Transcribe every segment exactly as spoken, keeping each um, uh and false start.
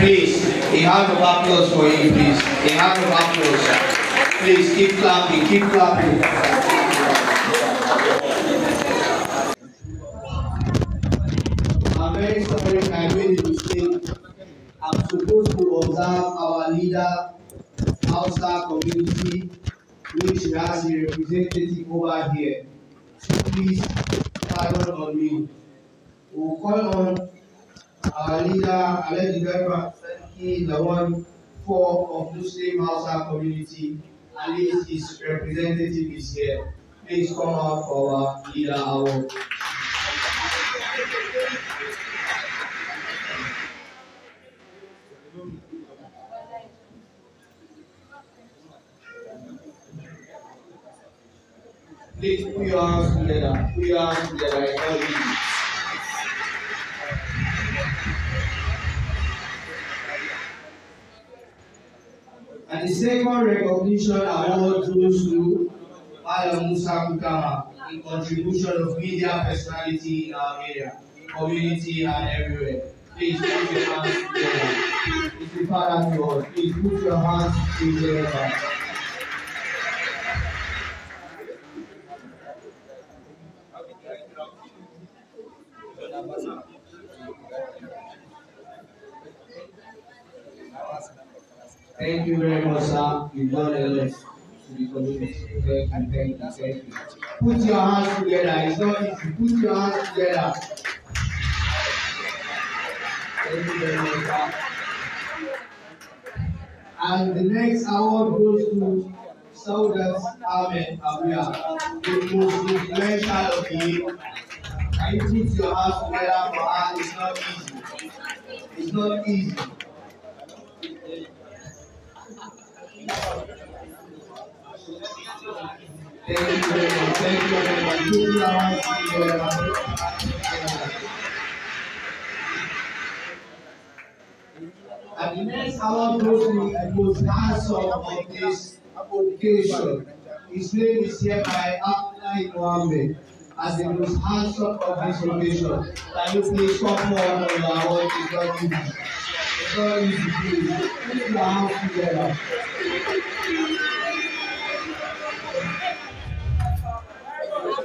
Please, a round of applause for you, please. A round of applause. Please keep clapping, keep clapping. I'm very sorry I made a mistake. I'm supposed to observe our leader, Hausa community, which has a representative over here. So please pardon on me. We'll call on our leader, Alhaji Garba, he is the one for of Muslim Hausa community, at least his representative is here. Please come out for our leader award. Please put your hands together. Put your hands together. It's not easy. And the second recognition award goes to Malam Musa Kutama in contribution of media personality in our area, in community and everywhere. Please put your hands together. It's the father to us. Please put your hands together. Thank you very much, sir. You've done a lot to the community. Thank you, thank you, thank you. Put your hands together. It's not easy. Put your hands together. Thank you very much, sir. And the next award goes to Saudat Ahmed Abuya, the most influential of the year. Can you put your hands together for her? It's not easy. It's not easy. Thank you very much. Thank you very much. Put your hands together. And the next award goes to the most handsome of this occasion. His name is hereby Abdullahi Mohammed as the most handsome of this occasion. Can you please come forward on your award? It's not easy. It's not easy, please. Put your hands together.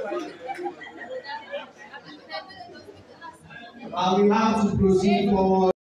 And we have to proceed forward.